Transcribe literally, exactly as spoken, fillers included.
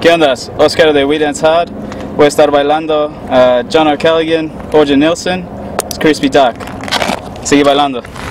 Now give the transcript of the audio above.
¿Qué onda? Oscar de We Dance Hard. Voy a estar bailando uh, John R. Kelligan, Orjan Nilsen, Crispy Duck. Sigue bailando.